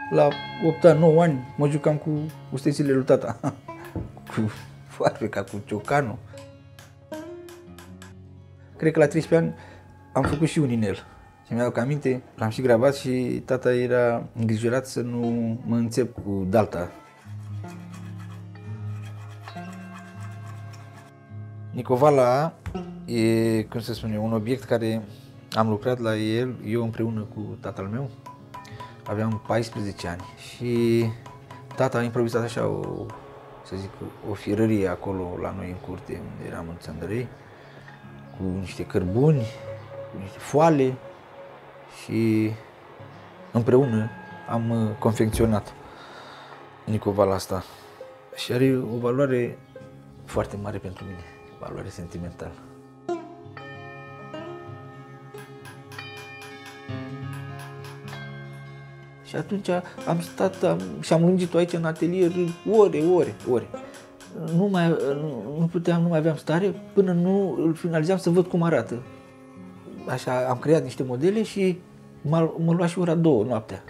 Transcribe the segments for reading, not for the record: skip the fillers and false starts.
La 8 ani, 9 ani, mă jucam cu ustețile lui tata, cu foarfeca, cu ciocanul. Cred că la 13 ani am făcut și un inel. Și mi-aduc aminte, l-am și gravat și tata era îngrijorat să nu mă înțep cu dalta. Nicovala e, cum se spune, un obiect care am lucrat la el, eu împreună cu tatăl meu. Aveam 14 ani și tata a improvizat așa o firărie acolo la noi în curte, unde eram în Țăndărei, cu niște cărbuni, cu niște foale și împreună am confecționat Nicovala asta. Și are o valoare foarte mare pentru mine, valoare sentimentală. Și atunci am stat și am lungit-o aici în atelier ore. Nu mai aveam stare până nu îl finalizam să văd cum arată. Așa am creat niște modele și mă lua și ora 2 noaptea.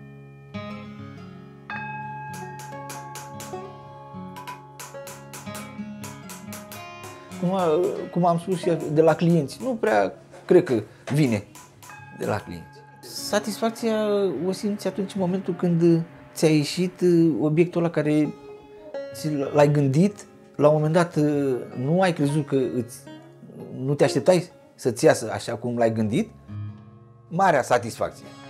Cum am spus de la clienți, nu prea cred că vine de la clienți. Satisfacția o simți atunci în momentul când ți-a ieșit obiectul ăla care l-ai gândit, la un moment dat nu ai crezut că nu te așteptai să-ți iasă așa cum l-ai gândit, marea satisfacție.